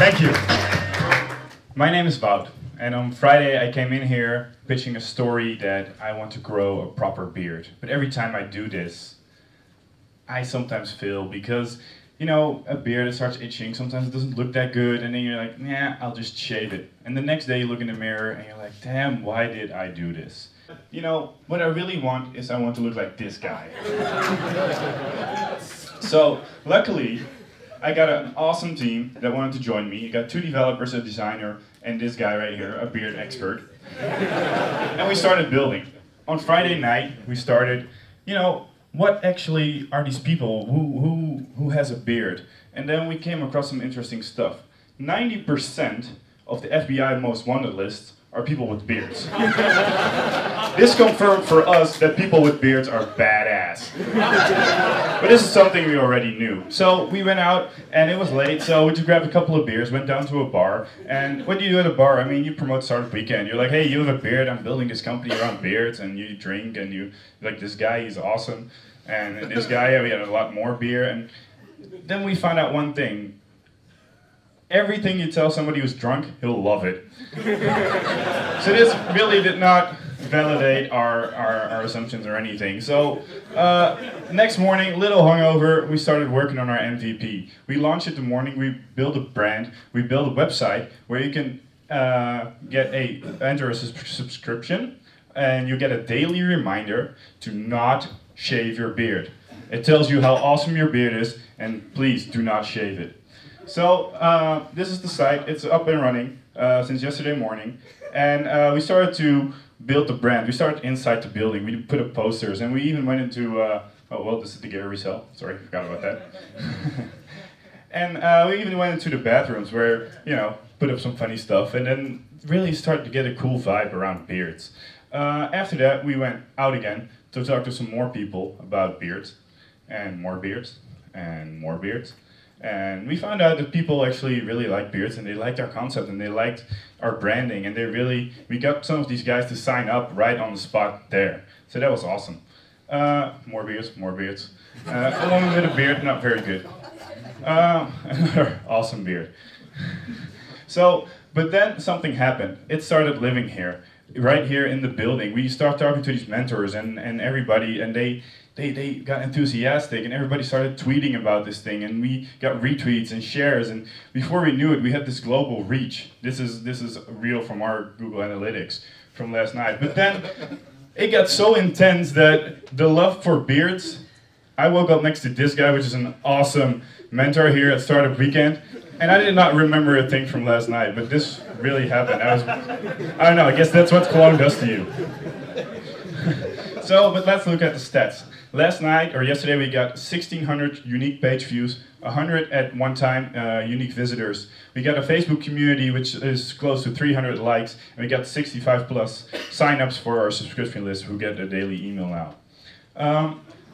Thank you. My name is Wout, and on Friday I came in here pitching a story that I want to grow a proper beard. But every time I do this, I sometimes fail because, you know, a beard that starts itching, sometimes it doesn't look that good, and then you're like, nah, I'll just shave it. And the next day you look in the mirror and you're like, damn, why did I do this? You know, what I really want is I want to look like this guy. So, luckily, I got an awesome team that wanted to join me. I got 2 developers, a designer, and this guy right here, a beard expert. And we started building. On Friday night, we started, you know, what actually are these people who has a beard? And then we came across some interesting stuff. 90% of the FBI most wanted lists are people with beards. This confirmed for us that people with beards are badass. But this is something we already knew. So we went out and it was late, so we just grabbed a couple of beers, went down to a bar. And what do you do at a bar? I mean, you promote Startup Weekend. You're like, hey, you have a beard, I'm building this company around beards, and you drink and you, like, this guy, he's awesome. And this guy, we had a lot more beer. And then we found out one thing. Everything you tell somebody who's drunk, he'll love it. So this really did not validate our assumptions or anything. So next morning, a little hungover, we started working on our MVP. We launched it in the morning, we built a brand, we built a website where you can enter a subscription, and you get a daily reminder to not shave your beard. It tells you how awesome your beard is, and please do not shave it. So this is the site. It's up and running since yesterday morning, and we started to build the brand. We started inside the building. We put up posters, and we even went into oh well, this is the gear we sell. Sorry, forgot about that. And we even went into the bathrooms where, you know, put up some funny stuff, and then really started to get a cool vibe around beards. After that, we went out again to talk to some more people about beards, and more beards, and more beards. And we found out that people actually really like beards, and they liked our concept, and they liked our branding, and we got some of these guys to sign up right on the spot there. So that was awesome. More beards, more beards. A woman with a beard, not very good. Another awesome beard. So, but then something happened. It started living here, right here in the building. We started talking to these mentors and everybody, and they got enthusiastic, and everybody started tweeting about this thing, and we got retweets and shares, and before we knew it, we had this global reach. This is real from our Google Analytics from last night. But then it got so intense that the love for beards, I woke up next to this guy, which is an awesome mentor here at Startup Weekend, and I did not remember a thing from last night, but this really happened. I don't know, I guess that's what Cologne does to you. So, but let's look at the stats. Last night, or yesterday, we got 1,600 unique page views, 100 at one time unique visitors. We got a Facebook community which is close to 300 likes, and we got 65 plus sign-ups for our subscription list who get a daily email now.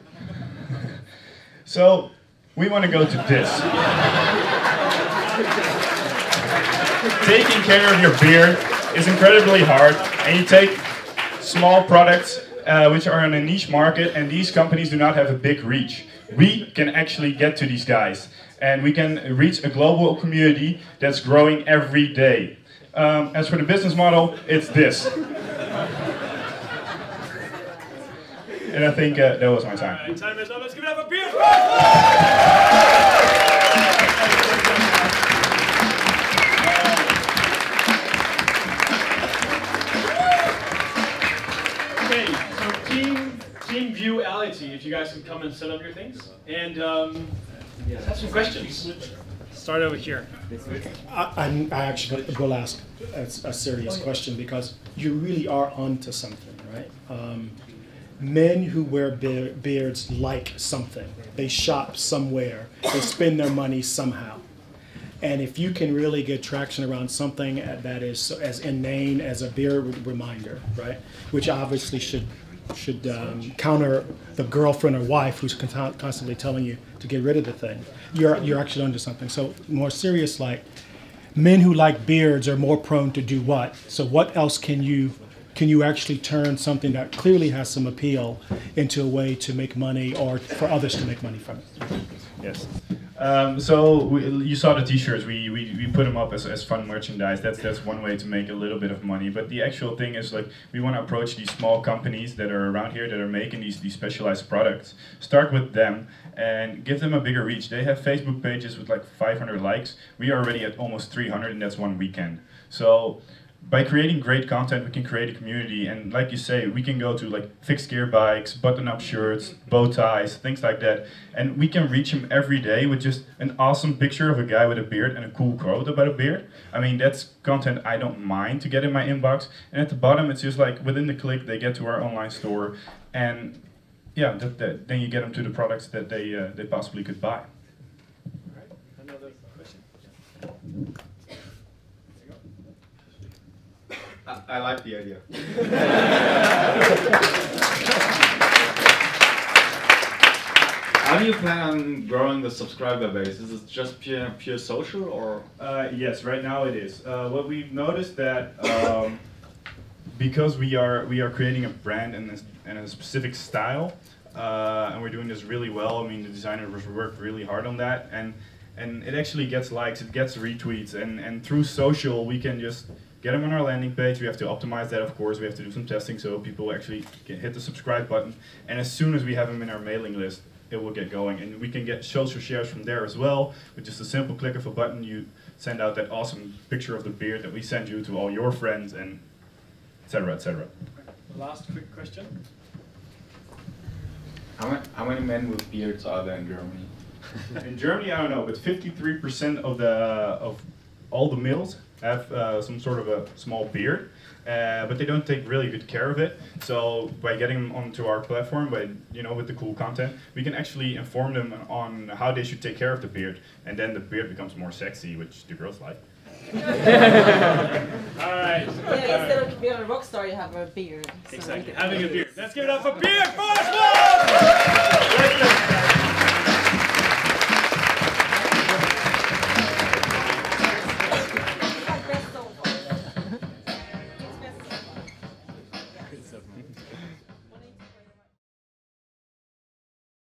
So, we want to go to this. Taking care of your beard is incredibly hard, and you take small products which are in a niche market, and these companies do not have a big reach. We can actually get to these guys, and we can reach a global community that's growing every day. As for the business model, it's this. And I think that was my time. Time is up. Let's give it up for Beard. Team Viewality, if you guys can come and set up your things, and have some questions. Start over here. I actually will ask a serious question, because you really are onto something, right? Men who wear beards like something. They shop somewhere. They spend their money somehow. And if you can really get traction around something that is as inane as a beard reminder, right? Which obviously should counter the girlfriend or wife who's constantly telling you to get rid of the thing. You're actually onto something. So more serious, like, men who like beards are more prone to do what? So what else can you actually turn something that clearly has some appeal into a way to make money, or for others to make money from it? Yes. You saw the T-shirts. We put them up as fun merchandise. That's one way to make a little bit of money. But the actual thing is like we want to approach these small companies that are around here that are making these specialized products. Start with them and give them a bigger reach. They have Facebook pages with like 500 likes. We are already at almost 300, and that's one weekend. So by creating great content, we can create a community, and like you say, we can go to like fixed gear bikes, button-up shirts, bow ties, things like that, and we can reach them every day with just an awesome picture of a guy with a beard and a cool quote about a beard. I mean, that's content I don't mind to get in my inbox, and at the bottom it's just like within the click they get to our online store, and yeah, then you get them to the products that they possibly could buy. All right, another question? I like the idea. How do you plan on growing the subscriber base? Is it just pure social, or? Yes, right now it is. What we've noticed that because we are creating a brand in a specific style, and we're doing this really well. I mean, the designers worked really hard on that, and it actually gets likes, it gets retweets, and through social we can just get them on our landing page. We have to optimize that, of course. We have to do some testing so people actually can hit the subscribe button. And as soon as we have them in our mailing list, it will get going. And we can get social shares from there as well. With just a simple click of a button, you send out that awesome picture of the beard that we send you to all your friends, and et cetera, et cetera. Last quick question. How many men with beards are there in Germany? In Germany, I don't know, but 53% of all the males have some sort of a small beard, but they don't take really good care of it. So by getting them onto our platform, with the cool content, we can actually inform them on how they should take care of the beard, and then the beard becomes more sexy, which the girls like. All right. Yeah, instead of being a rock star, you have a beard. So exactly, having a beard. Let's give it up for Beard Force One!